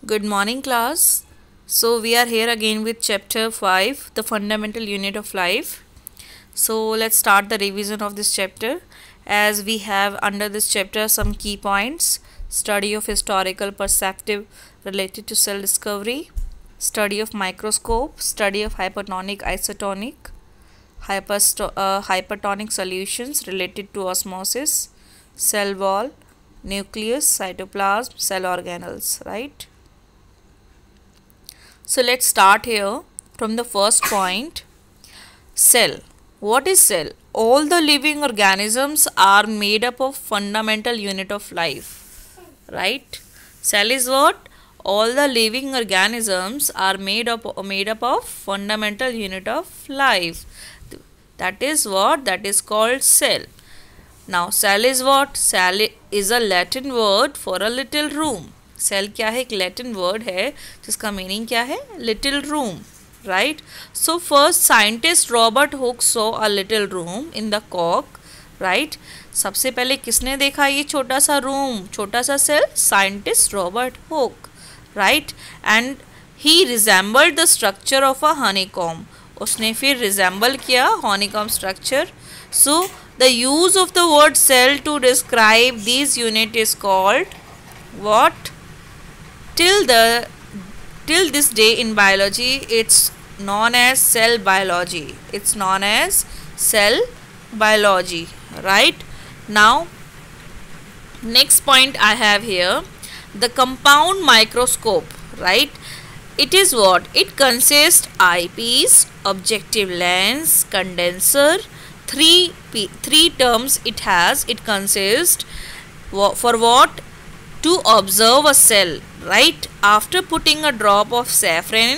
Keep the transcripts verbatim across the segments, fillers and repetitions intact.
Good morning, class. So, we are here again with chapter five, the fundamental unit of life. So, let's start the revision of this chapter as we have under this chapter some key points: study of historical perspective related to cell discovery, study of microscope, study of hypertonic isotonic, hypersto- uh, hypertonic solutions related to osmosis, cell wall, nucleus, cytoplasm, cell organelles, right? So let's start here from the first point. Cell. What is cell? All the living organisms are made up of fundamental unit of life. Right? Cell is what? All the living organisms are made up made up of fundamental unit of life. That is what? That is called cell. Now cell is what? Cell is a Latin word for a little room. Cell क्या है? एक Latin word है जिसका meaning क्या है? Little room, right? So first scientist Robert Hooke saw a little room in the कॉक, right? सबसे पहले किसने देखा ये छोटा सा रूम, छोटा सा cell? Scientist Robert Hooke, right? And he resembled the structure of a honeycomb. उसने फिर रिजेंबल किया honeycomb structure. So the use of the word cell to describe this unit is called what? Till the till this day in biology it's known as cell biology. It's known as cell biology, right? Now next point I have here, the compound microscope, right? It is what? It consists eyepiece, objective lens, condenser, three p three terms it has. It consists for what? To observe a cell, right? After putting a drop of saffron,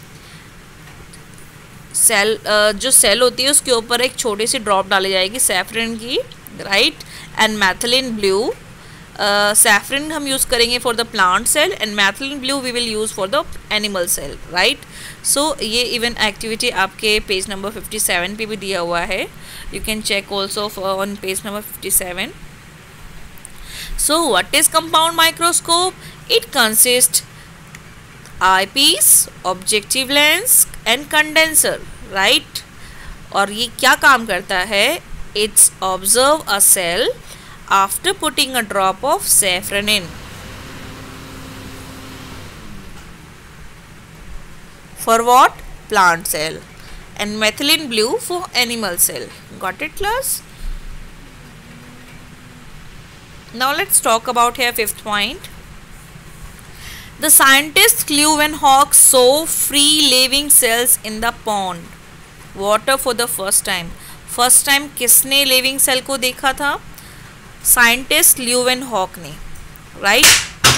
cell जो cell होती है उसके ऊपर एक छोटी सी drop डाली जाएगी saffron की, right? And methylene blue. Saffron हम यूज़ करेंगे for the plant cell and methylene blue we will use for the animal cell, right? So ये इवन एक्टिविटी आपके पेज नंबर फिफ्टी सेवन पे भी दिया हुआ है. You can check also on page number fifty seven. So what is compound microscope? It consists eyepiece, objective lens and condenser, right? और ये क्या काम करता है? It's observe a cell after putting a drop of saffron in. For what? Plant cell. And methylene blue for animal cell. Got it, class? Now let's talk about here fifth point. The scientists Leeuwenhoek saw free living cells in the pond water for the first time. First time किसने living cell को देखा था? Scientist Leeuwenhoek ने, right?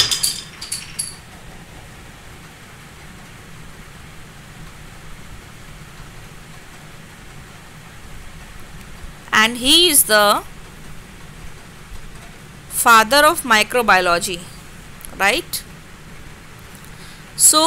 And he is the father of microbiology, right? So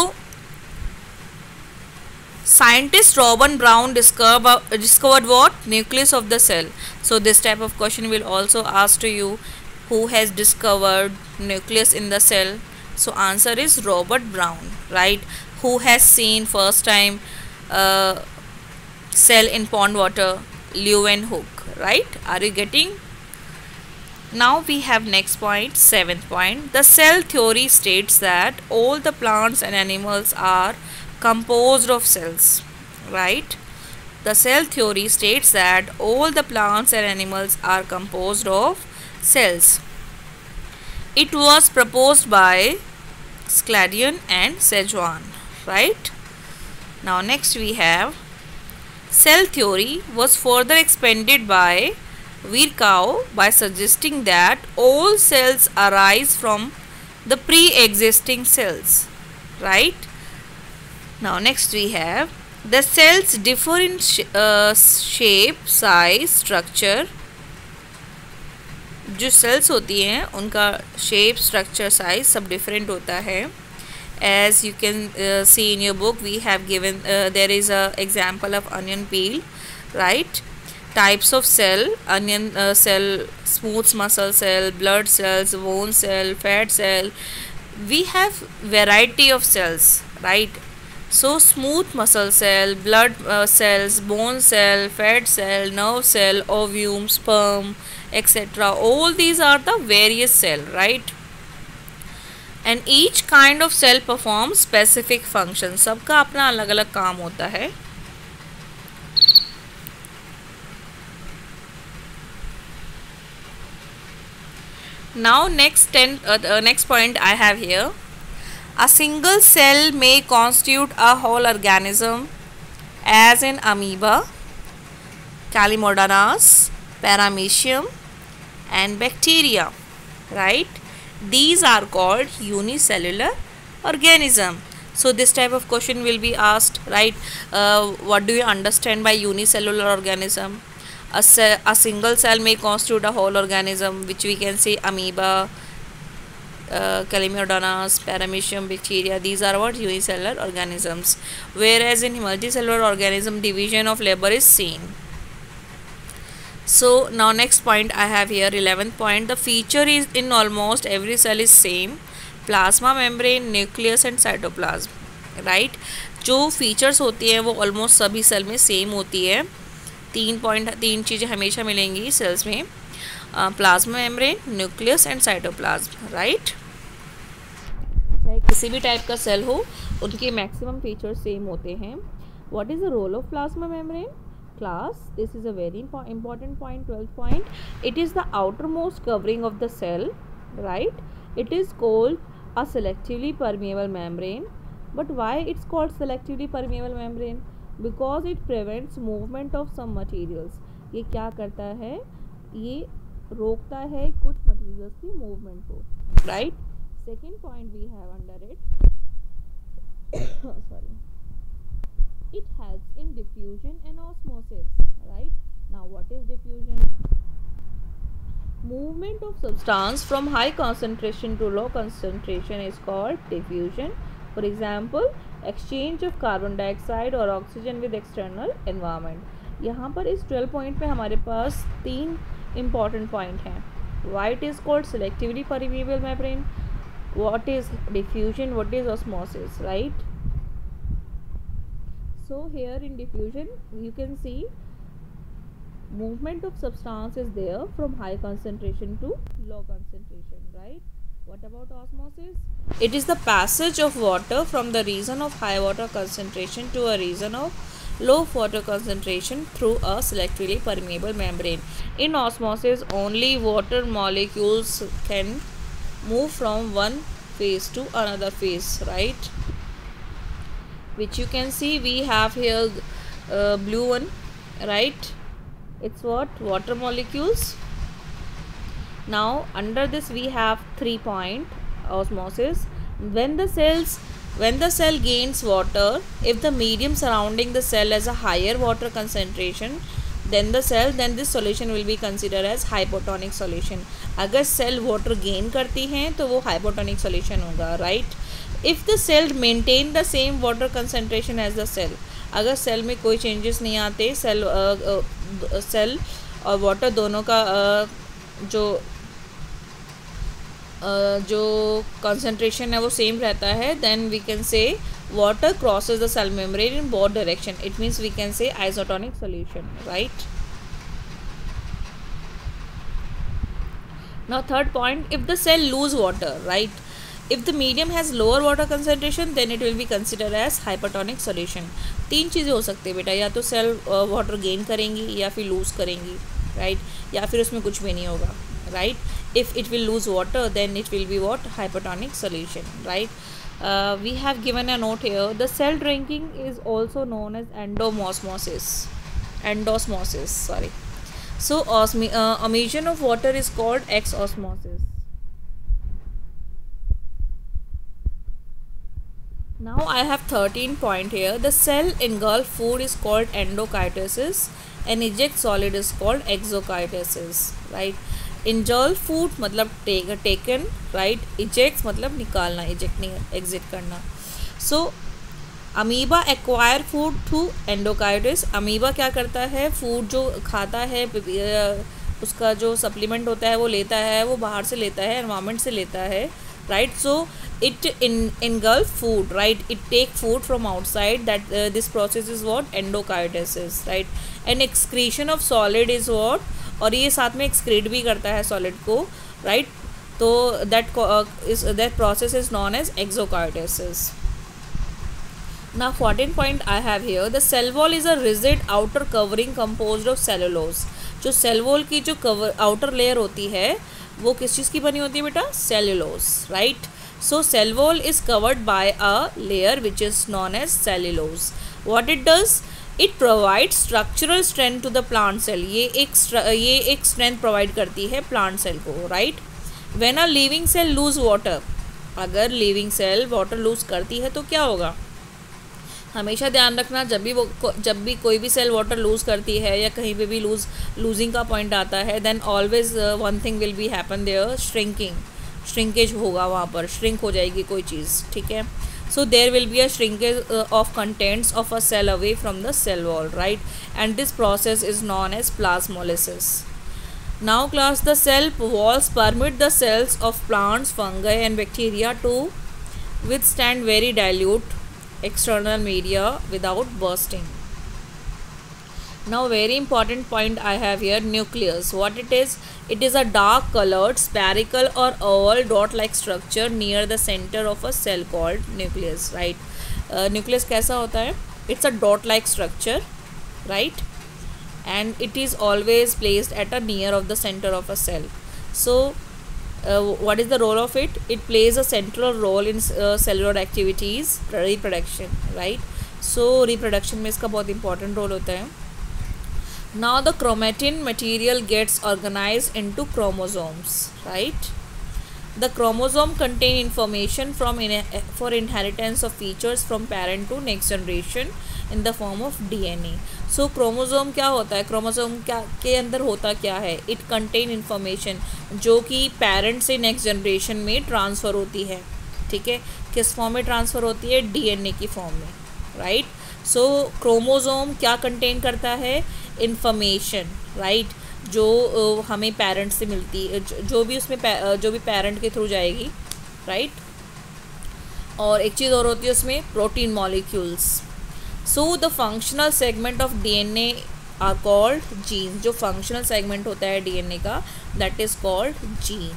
scientist Robert Brown discover, discovered what? Nucleus of the cell. So this type of question will also ask to you, who has discovered nucleus in the cell? So answer is Robert Brown, right? Who has seen first time uh, cell in pond water? Leeuwenhoek, right? Are you getting? Now we have next point, seventh point. The cell theory states that all the plants and animals are composed of cells, right? The cell theory states that all the plants and animals are composed of cells. It was proposed by Scladion and Sejuan, right? Now next we have cell theory was further expanded by Virchow by suggesting that all cells arise from the pre-existing cells, right? Now next we have the cells differ in sh uh, shape, size, structure. जो cells होती हैं उनका shape, structure, size सब different होता है. As you can uh, see in your book, we have given uh, there is a example of onion peel, right? Types of cell: onion uh, cell, smooth muscle cell, blood cells, bone cell, fat cell. we have variety of cells, right? So smooth muscle cell, blood uh, cells, bone cell, fat cell, nerve cell, ovum, sperm, etc. All these are the various cell, right? And each kind of cell performs specific function. सबका अपना अलग अलग काम होता है. Now next ten, uh, uh, next point I have here. A single cell may constitute a whole organism, as in amoeba, Chlamydomonas, Paramecium, and bacteria, right? These are called unicellular organism. So this type of question will be asked, right? Uh, what do you understand by unicellular organism? A, cell, a single cell may constitute a whole organism, which we can say amoeba, uh, Chlamydomonas, Paramecium, bacteria. These are what unicellular organisms. Whereas in multicellular organism, division of labor is seen. So now next point I have here, eleventh point. The feature is in almost every cell is same. Plasma membrane, nucleus and cytoplasm, right? जो features होती हैं वो almost सभी cell में same होती है. तीन point तीन चीज़ें हमेशा मिलेंगी सेल्स में, plasma membrane, nucleus and cytoplasm, right? चाहे किसी भी टाइप का सेल हो, उनके मैक्सिमम फीचर्स सेम होते हैं. What is the role of plasma membrane? Class, this is a very important point, twelfth point. It is the outermost covering of the cell, right? It is called a selectively permeable membrane. But why it's called selectively permeable membrane? Because it prevents movement of some materials. ये क्या करता है? ये रोकता है कुछ materials की movement को, right? Second point we have under it. Sorry. It helps in diffusion and osmosis, right? Now what is diffusion? Movement of substance from high concentration to low concentration is called diffusion. For example, exchange of carbon dioxide or oxygen with external environment. यहाँ पर इस twelve point पे हमारे पास तीन important point हैं. Why it is called selectively permeable membrane? What is diffusion? What is osmosis, right? So here in diffusion you can see movement of substance is there from high concentration to low concentration, right? What about osmosis? It is the passage of water from the region of high water concentration to a region of low water concentration through a selectively permeable membrane. In osmosis, only water molecules can move from one phase to another phase, right? Which you can see we have here uh, blue one, right? It's what? Water molecules. Now under this we have three point osmosis. When the cells when the cell gains water, if the medium surrounding the cell has a higher water concentration then the cell, then this solution will be considered as hypotonic solution. अगर cell water gain करती हैं तो वो hypotonic solution होगा, right? If the cell maintain the same water concentration as the cell, अगर cell में कोई changes नहीं आते, cell uh, uh, cell और water दोनों का uh, जो uh, जो concentration है वो same रहता है, then we can say water crosses the cell membrane in both direction. It means we can say isotonic solution, right? Now third point, if the cell lose water, right? If the medium has lower water concentration then it will be considered as hypertonic solution. तीन चीज़ें हो सकती है बेटा, या तो cell water gain करेंगी या फिर लूज़ करेंगी, राइट? या फिर उसमें कुछ भी नहीं होगा, right? If it will lose water then it will be what? Hypertonic solution, right? Uh, we have given a note here. The cell drinking is also known as endomosmosis. Endosmosis, sorry. So osmi uh, emission of water is called exosmosis. Now I have thirteen point here. The cell engulf food is called endocytosis and eject solid is called exocytosis, right? Ingulf food मतलब take taken, right? Eject मतलब निकालना, eject नहीं exit करना. So amoeba acquire food through endocytosis. Amoeba क्या करता है? Food जो खाता है उसका जो सप्लीमेंट होता है वो लेता है, वो बाहर से लेता है, एनवायरनमेंट से लेता है right? So it in engulf food, right? It take food from outside. That uh, this process is what endocardiasis, right? And excretion of solid is what, और ये साथ में excrete भी करता है solid को, right? तो that uh, is that process is known as exocardiasis. Now fourteen point I have here, the cell wall is a rigid outer covering composed of cellulose. जो cell wall की जो cover outer layer होती है वो किस चीज़ की बनी होती है बेटा? cellulose, right? So cell wall is covered by a layer which is known as cellulose. What it does? It provides structural strength to the plant cell. ये एक ये एक strength provide करती है plant cell को, right? When a living cell lose water, अगर living cell water lose करती है तो क्या होगा? हमेशा ध्यान रखना, जब भी वो जब भी कोई भी सेल वाटर लूज़ करती है या कहीं पे भी लूज लूजिंग का पॉइंट आता है, then always one thing will be happen there, shrinking, shrinkage होगा, वहाँ पर श्रिंक हो जाएगी कोई चीज़, ठीक है. So there will be a shrinkage of contents of a cell away from the cell wall, right? And this process is known as plasmolysis. Now class, the cell walls permit the cells of plants, fungi and bacteria to withstand very dilute external media without bursting. Now very important point I have here, nucleus. What it is? It is a dark colored spherical or oval dot like structure near the center of a cell called nucleus, right? uh, nucleus कैसा होता है? It's a dot like structure, right? And it is always placed at a near of the center of a cell. So Uh, what is the role of it? It plays a central role in uh, cellular activities, reproduction, right? So reproduction में इसका बहुत important role होता है. Now the chromatin material gets organized into chromosomes, right? The chromosome contain information from in for inheritance of features from parent to next generation in the form of D N A. So chromosome क्या होता है? chromosome क्या के अंदर होता क्या है? It contain information जो कि parent से next generation में transfer होती है, ठीक है? किस form में transfer होती है? D N A की form में, right? So chromosome क्या contain करता है? Information, right? जो uh, हमें पेरेंट से मिलती है, जो भी उसमें जो भी पेरेंट के थ्रू जाएगी, राइट? और एक चीज़ और होती है उसमें, protein molecules. So the functional segment of DNA are called gene. जो फंक्शनल सेगमेंट होता है डीएनए का, that is called gene.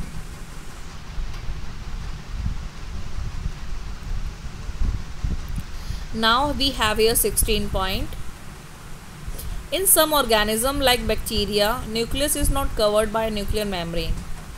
Now we have here sixteen point. In some organism like bacteria, nucleus is not covered by nuclear membrane.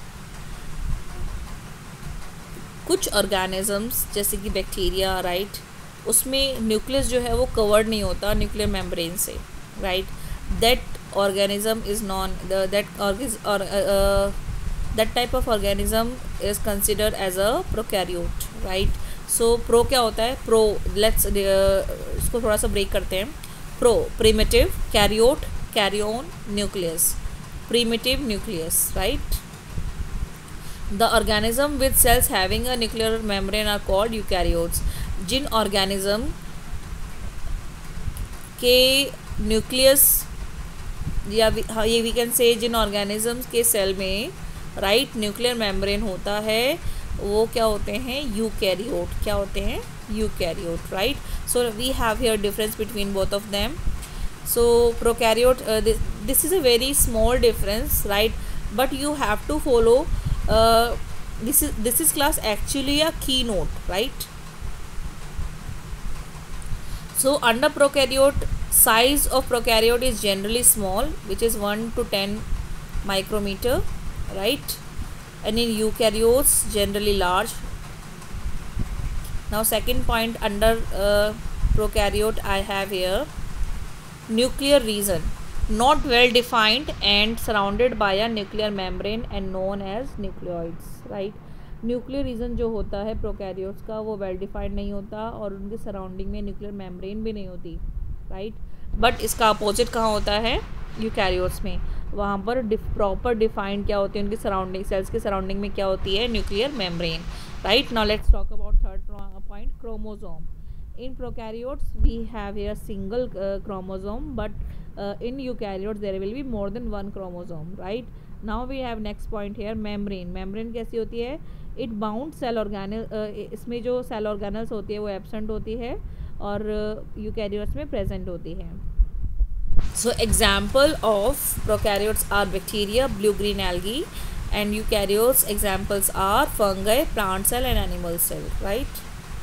कुछ organisms जैसे कि bacteria, right, उसमें nucleus जो है वो कवर्ड नहीं होता न्यूक्लियर मेम्ब्रेन से, right? That organism is known that और that type of organism is considered as a prokaryote, right? So pro क्या होता है? प्रो, लेट्स इसको थोड़ा सा ब्रेक करते हैं. Pro, primitive, karyote, karyon, nucleus. Primitive nucleus, right? The organism with cells having a nuclear membrane are called eukaryotes. Jin organism के nucleus या ये we can say Jin organisms के cell में right nuclear membrane होता है वो क्या होते हैं? यूकैरियोट. क्या होते हैं? Eukaryote, right? So we have here difference between both of them. So prokaryote, this is a very small difference, right? But you have to follow this is this is class actually a key note, right? So under prokaryote, size of prokaryote is generally small, which is one to ten micrometer, right? And in eukaryotes generally large. Now second point under uh, prokaryote I have here, nuclear region not well defined and surrounded by a nuclear membrane and known as nucleoids, right? Nuclear region जो होता है prokaryotes का वो well defined नहीं होता और उनके surrounding में न्यूक्लियर मेम्ब्रेन भी नहीं होती, राइट? बट इसका अपोजिट कहाँ होता है? यूकैरियोट्स में. वहाँ पर प्रॉपर डिफाइंड क्या होती है उनकी सराउंडिंग, सेल्स के सराउंडिंग में क्या होती है? Nuclear membrane, right? Now let's talk about third point, chromosome. In prokaryotes we have here single chromosome, but in eukaryotes there will be more than one chromosome, right? Now we have next point here, membrane. Membrane कैसी होती है? It bound cell organelle, इसमें जो cell organelles होती है वो absent होती है और यूकैरियोट्स में प्रेजेंट होती है. So example of prokaryotes are bacteria, blue-green algae, and eukaryotes examples are fungi, plant cell and animal cell, right?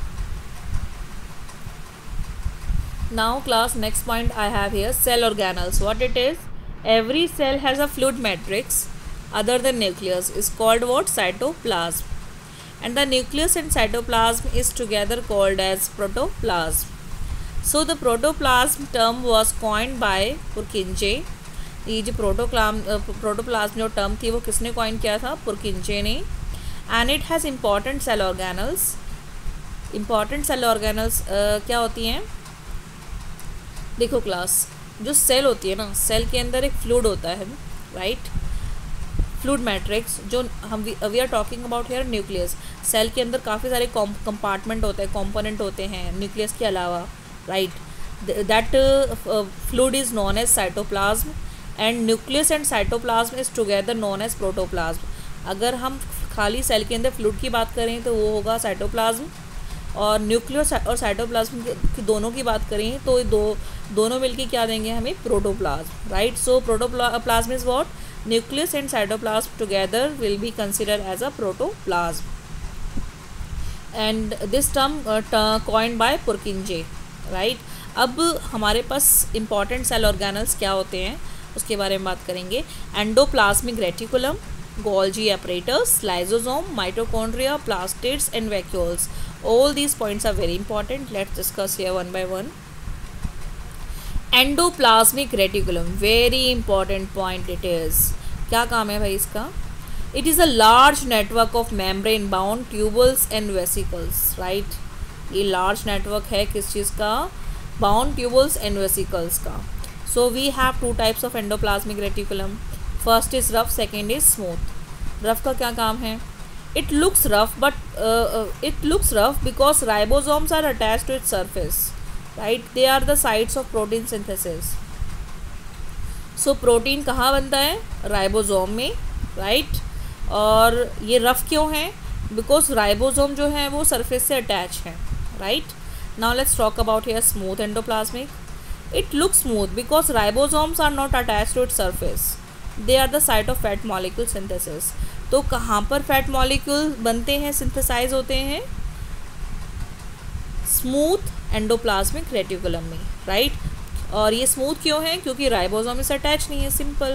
Now class, next point I have here, cell organelles. What it is? Every cell has a fluid matrix other than nucleus is called what? Cytoplasm. And the nucleus and cytoplasm is together called as protoplasm. So the protoplasm term was coined by Purkinje. ये जो प्रोटोप्लाम protoplasm जो term थी वो किसने coin किया था? Purkinje ने. And it has important cell organelles. Important cell organelles क्या होती हैं? देखो क्लास, जो सेल होती है ना, सेल के अंदर एक फ्लूइड होता है, राइट? फ्लूइड मैट्रिक्स, जो हम we are talking about here nucleus. Cell के अंदर काफ़ी सारे कंपार्टमेंट होते हैं, कंपोनेंट होते हैं न्यूक्लियस के अलावा, right? That fluid is known as cytoplasm and nucleus and cytoplasm is together known as protoplasm. अगर हम खाली सेल के अंदर फ्लूइड की बात करें तो वो होगा साइटोप्लाज्म, और न्यूक्लियस और साइटोप्लाज्म की दोनों की बात करें तो दो दोनों मिलके क्या देंगे हमें? Protoplasm, right? So protoplasm is what? Nucleus and cytoplasm together will be considered as a protoplasm. And this term coined by Purkinje, right? अब हमारे पास इंपॉर्टेंट सेल ऑर्गेनल्स क्या होते हैं उसके बारे में बात करेंगे. Endoplasmic reticulum, Golgi apparatus, lysosome, mitochondria, plastids and vacuoles. All these points are very important. Let's discuss here one by one. Endoplasmic reticulum, very important point it is. क्या काम है भाई इसका? It is a large network of membrane bound tubules and vesicles, right? ये large network है किस चीज़ का? Bound tubules and vesicles का. So we have two types of endoplasmic reticulum. First is rough, second is smooth. Rough का क्या काम है? It looks rough, but uh, uh, it looks rough because ribosomes are attached to its surface, right? They are the sites of protein synthesis. So protein कहाँ बनता है? Ribosome में, right? और ये रफ क्यों है? Because राइबोसोम जो है वो सरफेस से अटैच है, right? Now let's talk about here smooth endoplasmic. It looks smooth because ribosomes are not attached to its surface. They are the site of fat molecule synthesis. तो कहाँ पर fat molecule बनते हैं, synthesize होते हैं? Smooth endoplasmic reticulum में, right? और ये स्मूथ क्यों है? क्योंकि राइबोसोम इससे अटैच नहीं है, simple.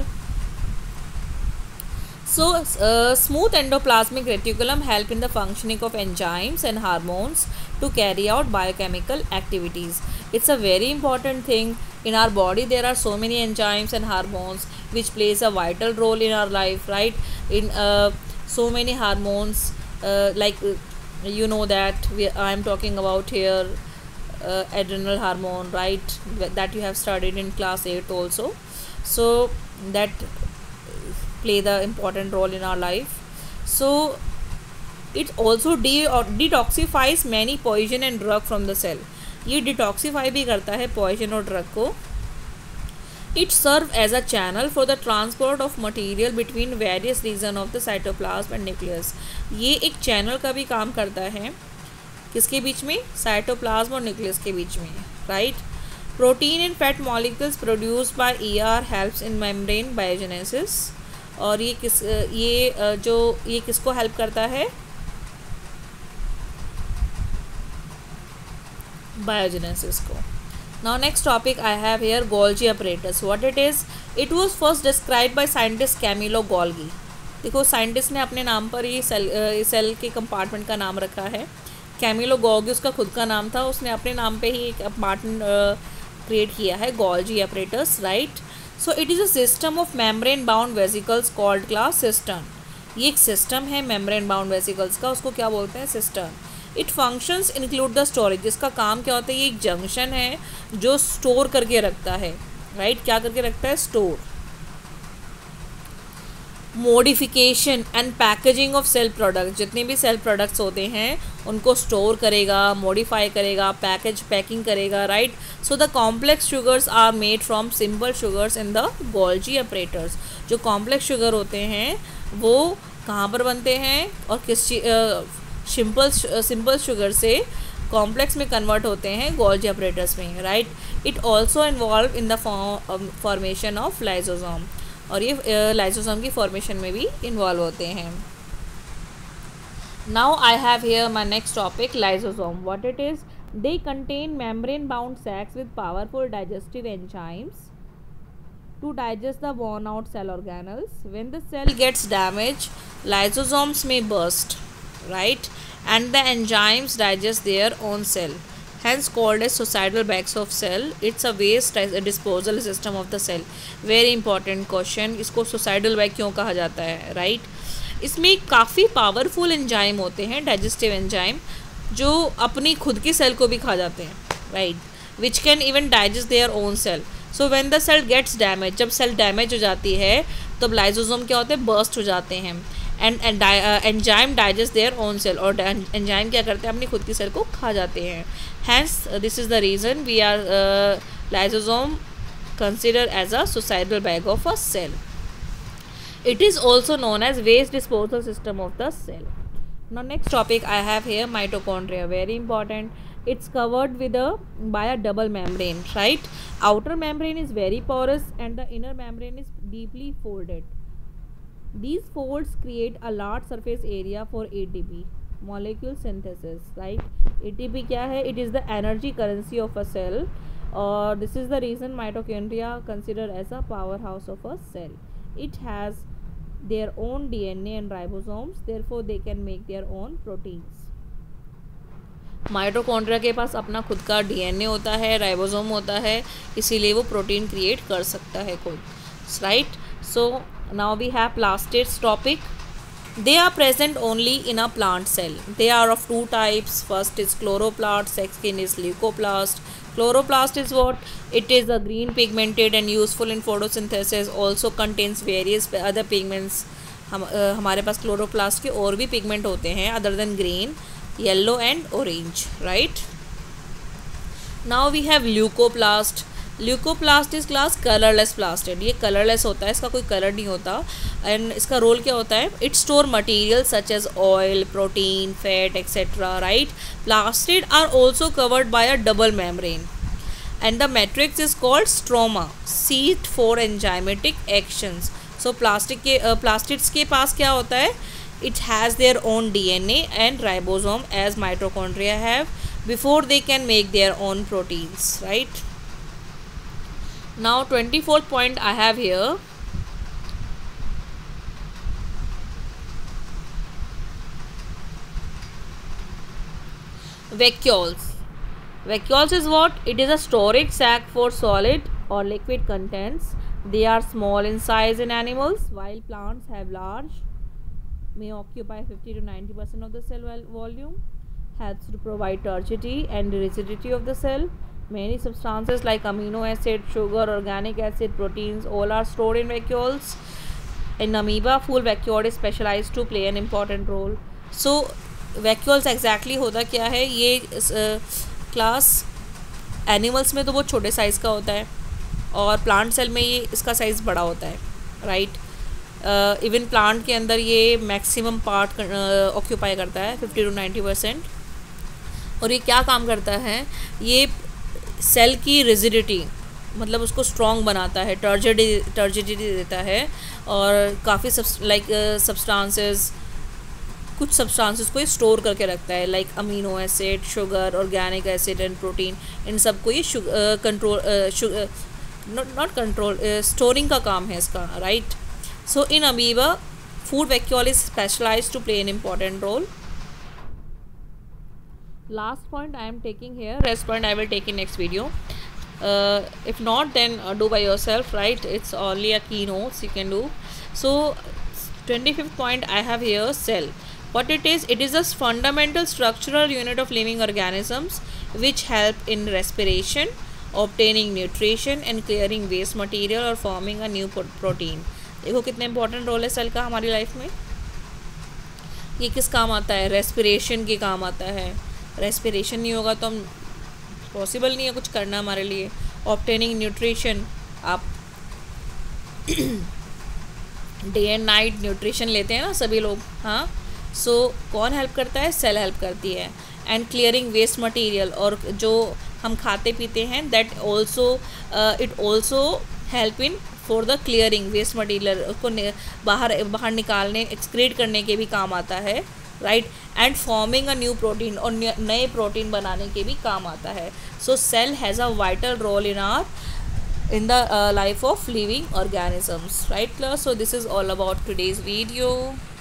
So uh, smooth endoplasmic reticulum help in the functioning of enzymes and hormones to carry out biochemical activities. It's a very important thing in our body. There are so many enzymes and hormones which plays a vital role in our life, right? In uh, so many hormones, uh, like uh, you know that we, I am talking about here uh, adrenal hormone, right? That you have studied in class eight also. So that play the important role in our life. So it also de- detoxifies many poison and drug from the cell. ये detoxify भी करता है poison और drug को. It serve as a channel for the transport of material between various region of the cytoplasm and nucleus. ये एक channel का भी काम करता है किसके बीच में? साइटोप्लाज्म और न्यूक्लियस के बीच में, right? Protein and fat molecules produced by E R helps in membrane biogenesis. और ये किस ये जो ये किसको हेल्प करता है? बायोजेनेसिस को. Now next topic I have here Golgi apparatus. What it is? It was first describe by scientist Camillo Golgi. देखो साइंटिस्ट ने अपने नाम पर ही सेल सेल के कंपार्टमेंट का नाम रखा है. कैमिलो गोल्गी उसका खुद का नाम था, उसने अपने नाम पे ही एक कंपार्टमेंट क्रिएट किया है, Golgi apparatus, right? So it is a system of membrane bound vesicles called class cistern. ये एक सिस्टम है मेम्ब्रेन बाउंड वेसिकल्स का, उसको क्या बोलते हैं? Cistern. It functions include the storage. जिसका काम क्या होता है? ये एक जंक्शन है जो स्टोर करके रखता है, राइट? क्या करके रखता है? Store. Modification and packaging of cell products. जितने भी सेल प्रोडक्ट्स होते हैं उनको स्टोर करेगा, मॉडिफाई करेगा, पैकेज पैकिंग करेगा, right? So the complex sugars are made from simple sugars in the Golgi apparatus. जो कॉम्प्लेक्स शुगर होते हैं वो कहाँ पर बनते हैं और किस सिंपल सिंपल शुगर से कॉम्प्लेक्स में कन्वर्ट होते हैं गोल्जी ऑपरेटर्स में, right. It also involve in the formation of lysosome, और ये लाइसोसोम की फॉर्मेशन में भी इन्वॉल्व होते हैं। Now I have here my next topic, lysosome. What it is? They contain membrane bound sacs with powerful digestive enzymes to digest the worn out cell organelles. When the cell gets damaged, lysosomes may burst, right, and the enzymes digest their own cell, hence called as suicidal bags of cell. It's a waste disposal system of the cell. Very important question, इसको suicidal bag क्यों कहा जाता है, right? इसमें काफ़ी powerful enzyme होते हैं, digestive enzyme, जो अपनी खुद की सेल को भी खा जाते हैं, right, which can even digest their own cell. So when the cell gets damage, जब सेल डैमेज हो जाती है तब लाइसोसोम क्या होते हैं, बर्स्ट हो जाते हैं, and enzyme digest their own cell, और एंजाइम क्या करते हैं, अपनी खुद की सेल को खा जाते हैं। Hence this is the reason we are lysosome consider as a suicidal bag of a cell. It is also known as waste disposal system of the cell. Now next topic I have here, mitochondria. Very important. It's covered with a by a double membrane, right? Outer membrane is very porous and the inner membrane is deeply folded. These folds create a large surface area for A T P molecule synthesis, right? A T P क्या है? It is the energy currency of a cell, or this is the reason mitochondria considered as a powerhouse of a cell. It has their own D N A and ribosomes, therefore they can make their own proteins. Mitochondria के पास अपना खुद का DNA होता है, ribosome होता है, इसीलिए वो प्रोटीन क्रिएट कर सकता है खुद, right. So now we have plastids topic. They are present only in a plant cell. They are of two types. First is chloroplast, second is leucoplast. Chloroplast is what? It is a green pigmented and useful in photosynthesis. Also contains various other pigments. हम uh, हमारे पास chloroplast के और भी pigment होते हैं other than green, yellow and orange, right? Now we have leucoplast. Leucoplast is class colourless plastid. ये colourless होता है, इसका कोई कलर नहीं होता. एंड इसका रोल क्या होता है? It store material such as oil, protein, fat etcetera, right. Plastid are also covered by a double membrane and the matrix is called stroma, seat for enzymatic actions. So plastic के plastids के पास क्या होता है? It has their own DNA and ribosome as mitochondria have before they can make their own proteins, right. Now twenty-fourth point I have here. Vacuoles. Vacuoles is what? It is a storage sac for solid or liquid contents. They are small in size in animals, while plants have large, may occupy fifty to ninety percent of the cell volume, helps to provide turgidity and rigidity of the cell. Many substances like amino acid, sugar, organic acid, proteins all are stored in vacuoles. In amoeba, full vacuole is specialized to play an important role. So vacuoles exactly होता क्या है? ये class animals में तो बहुत छोटे size का होता है और प्लांट सेल में ये इसका साइज़ बड़ा होता है, राइट. इवन प्लांट के अंदर ये मैक्सिमम पार्ट ऑक्यूपाई करता है फिफ्टी टू नाइन्टी परसेंट. और ये क्या काम करता है? ये सेल की रिजिडिटी, मतलब उसको स्ट्रॉन्ग बनाता है, टर्जिडिटी टर्जिडिटी देता है, और काफ़ी लाइक सब्सटेंसेस कुछ सब्सटेंसेस को ये स्टोर करके रखता है, like amino acid, sugar, organic acid and protein. इन सब को ये control not not control storing का काम है इसका, right. So in amoeba food vacuole is specialized to play an important role. Last point I am taking here, rest point I will take in next video. Uh, if not, then uh, do by yourself, right? It's only a keynotes you can do. So twenty-fifth point I have here, cell. What it is? It is a fundamental structural unit of living organisms which help in respiration, obtaining nutrition and clearing waste material or forming a new protein. देखो कितने important role है cell का हमारी life में. ये किस काम आता है? रेस्पिरेशन के काम आता है. रेस्पिरेशन नहीं होगा तो हम पॉसिबल नहीं है कुछ करना हमारे लिए. ऑब्टेनिंग न्यूट्रिशन, आप डे एंड नाइट न्यूट्रिशन लेते हैं ना सभी लोग, हाँ, सो so, कौन हेल्प करता है? सेल हेल्प करती है। एंड क्लियरिंग वेस्ट मटेरियल, और जो हम खाते पीते हैं that also it also help in for the clearing waste material को बाहर बाहर निकालने, एक्सक्रीट करने के भी काम आता है, right. And forming a new protein, और नए प्रोटीन बनाने के भी काम आता है। So cell has a vital role in our in the uh, life of living organisms, right class? So this is all about today's video.